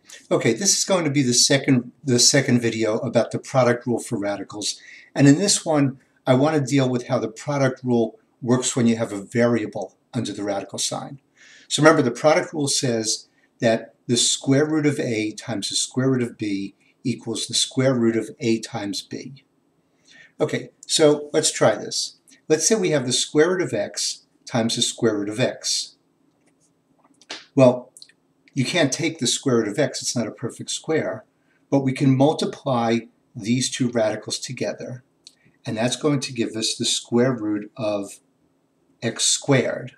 Okay, this is going to be the second video about the product rule for radicals. And in this one, I want to deal with how the product rule works when you have a variable under the radical sign. So remember, the product rule says that the square root of a times the square root of b equals the square root of a times b. Okay, so let's try this. Let's say we have the square root of x times the square root of x. Well, you can't take the square root of x, it's not a perfect square, but we can multiply these two radicals together, and that's going to give us the square root of x squared.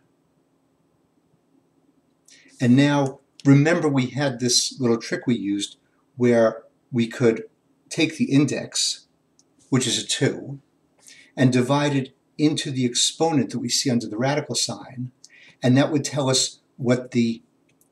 And now, remember we had this little trick we used where we could take the index, which is a 2, and divide it into the exponent that we see under the radical sign, and that would tell us what the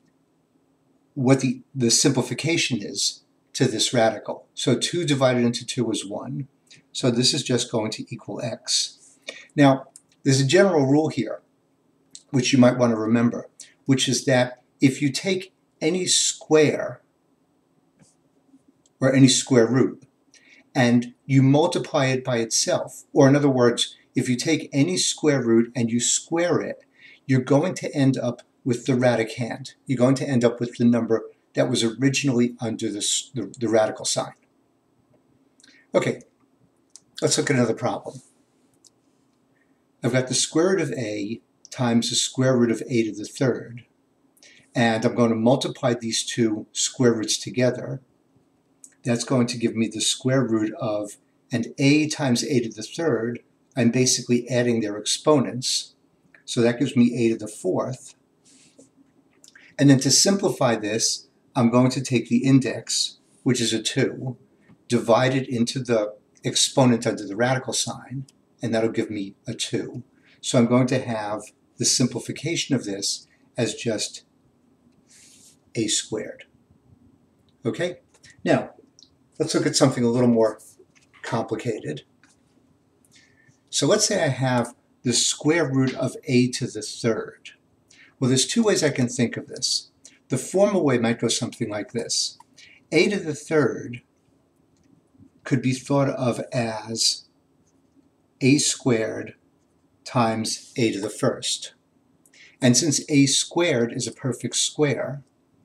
simplification is to this radical. So 2 divided into 2 is 1. So this is just going to equal x. Now, there's a general rule here, which you might want to remember, which is that if you take any square, or any square root, and you multiply it by itself, or in other words, if you take any square root and you square it, you're going to end up with the radicand. You're going to end up with the number that was originally under the radical sign. Okay, let's look at another problem. I've got the square root of a times the square root of a to the third, and I'm going to multiply these two square roots together. That's going to give me the square root of, and a times a to the third, I'm basically adding their exponents, so that gives me a to the fourth. And then to simplify this, I'm going to take the index, which is a 2, divide it into the exponent under the radical sign, and that'll give me a 2. So I'm going to have the simplification of this as just a squared. Okay? Now, let's look at something a little more complicated. So let's say I have the square root of a to the third. Well, there's two ways I can think of this. The formal way might go something like this. A to the third could be thought of as a squared times a to the first. And since a squared is a perfect square,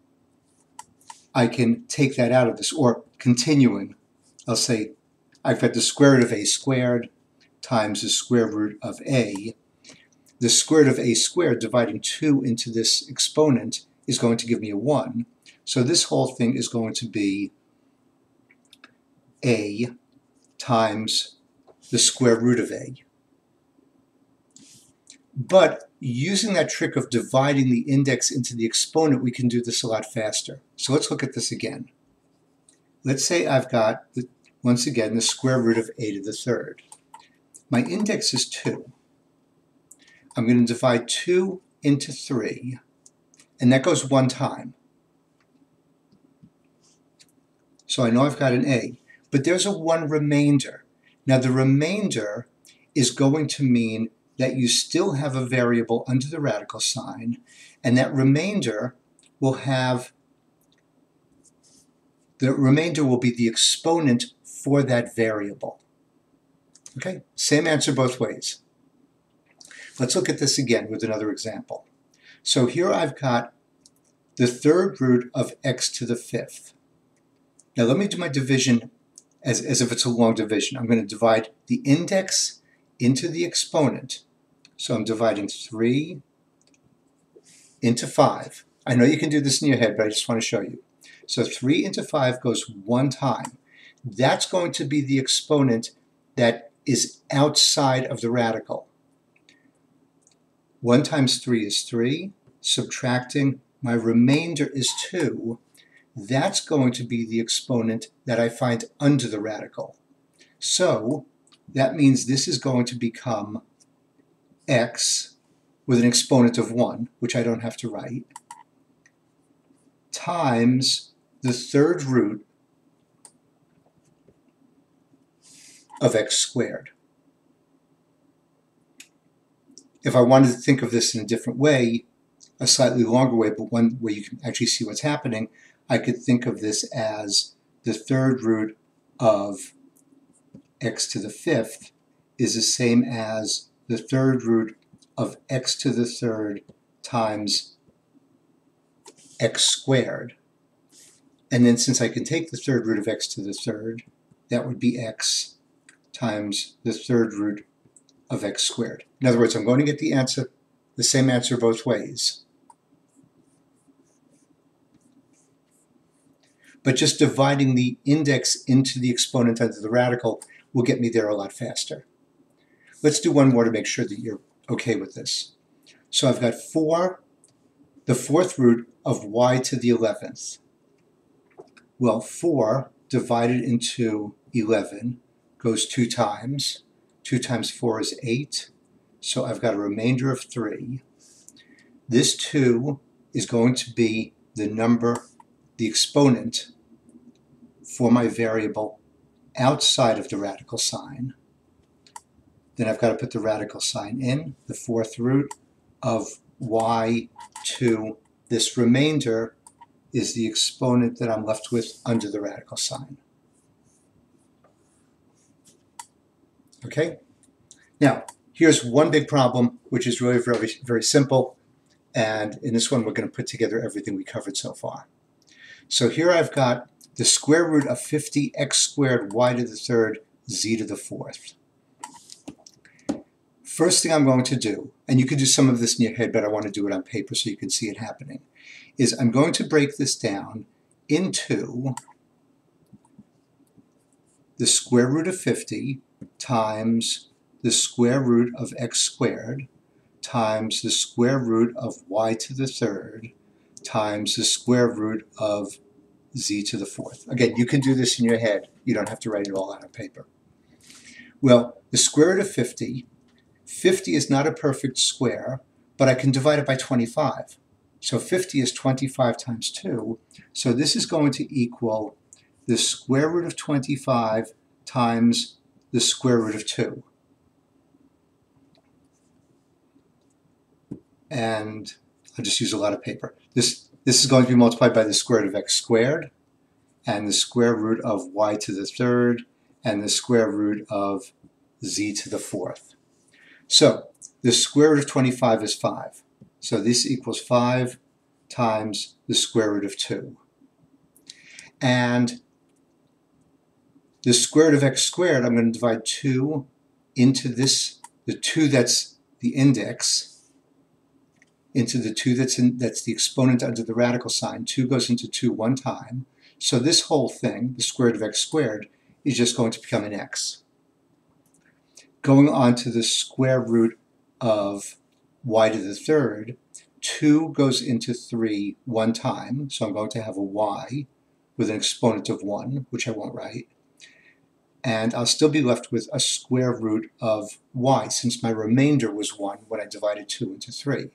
I can take that out of this, or continuing, I'll say I've got the square root of a squared times the square root of a. The square root of a squared dividing 2 into this exponent is going to give me a 1. So this whole thing is going to be a times the square root of a. But using that trick of dividing the index into the exponent, we can do this a lot faster. So let's look at this again. Let's say I've got, once again, the square root of a to the third. My index is 2. I'm going to divide 2 into 3, and that goes one time. So I know I've got an a, but there's a 1 remainder. Now the remainder is going to mean that you still have a variable under the radical sign, and that remainder will have, the remainder will be the exponent for that variable. Okay, same answer both ways. Let's look at this again with another example. So here I've got the third root of x to the fifth. Now let me do my division as if it's a long division. I'm going to divide the index into the exponent. So I'm dividing 3 into 5. I know you can do this in your head, but I just want to show you. So 3 into 5 goes one time. That's going to be the exponent that is outside of the radical. 1 times 3 is 3. Subtracting, my remainder is 2. That's going to be the exponent that I find under the radical. So that means this is going to become x with an exponent of 1, which I don't have to write, times the third root of x squared. If I wanted to think of this in a different way, a slightly longer way, but one where you can actually see what's happening, I could think of this as the third root of x to the fifth is the same as the third root of x to the third times x squared. And then since I can take the third root of x to the third, that would be x times the third root of x squared. In other words, I'm going to get the same answer both ways. But just dividing the index into the exponent under the radical will get me there a lot faster. Let's do one more to make sure that you're okay with this. So I've got 4, the fourth root of y to the 11th. Well, 4 divided into 11 goes 2 times. 2 times 4 is 8. So I've got a remainder of 3. This 2 is going to be the number, the exponent for my variable outside of the radical sign. Then I've got to put the radical sign in, the fourth root of y to this remainder is the exponent that I'm left with under the radical sign. Okay? Now, here's one big problem, which is really very, very simple. And in this one, we're going to put together everything we covered so far. So here I've got the square root of 50x squared y to the third z to the fourth. First thing I'm going to do, and you can do some of this in your head, but I want to do it on paper so you can see it happening, is I'm going to break this down into the square root of 50 times the square root of x squared times the square root of y to the third times the square root of z to the fourth. Again, you can do this in your head. You don't have to write it all out on paper. Well, the square root of 50 is not a perfect square, but I can divide it by 25. So 50 is 25 times 2. So this is going to equal the square root of 25 times the square root of 2. And I'll just use a lot of paper. This is going to be multiplied by the square root of x squared and the square root of y to the third and the square root of z to the fourth. So the square root of 25 is 5. So this equals 5 times the square root of 2. And the square root of x squared, I'm going to divide 2 into this, the 2 that's the index, into the 2 that's the exponent under the radical sign. 2 goes into 2 one time. So this whole thing, the square root of x squared, is just going to become an x. Going on to the square root of y to the third, 2 goes into 3 one time, so I'm going to have a y with an exponent of 1, which I won't write. And I'll still be left with a square root of y, since my remainder was 1 when I divided 2 into 3.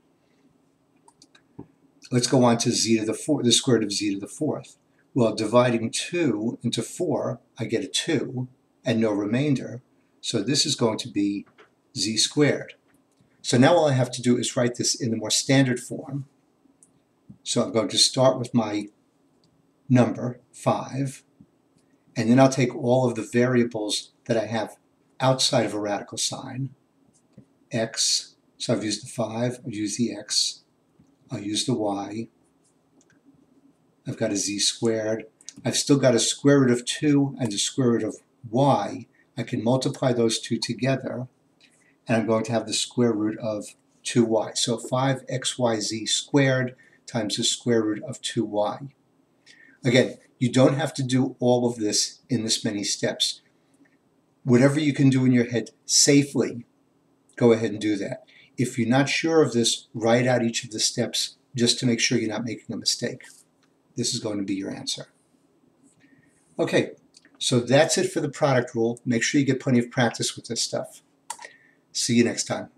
Let's go on to z to the fourth, the square root of z to the fourth. Well, dividing 2 into 4, I get a 2 and no remainder. So this is going to be z squared. So now all I have to do is write this in the more standard form. So I'm going to start with my number, 5, and then I'll take all of the variables that I have outside of a radical sign, x, so I've used the 5, I've used the x, I'll use the y, I've got a z squared, I've still got a square root of 2 and a square root of y. I can multiply those two together, and I'm going to have the square root of 2y. So 5xyz squared times the square root of 2y. Again, you don't have to do all of this in this many steps. Whatever you can do in your head safely, go ahead and do that. If you're not sure of this, write out each of the steps just to make sure you're not making a mistake. This is going to be your answer. Okay, so that's it for the product rule. Make sure you get plenty of practice with this stuff. See you next time.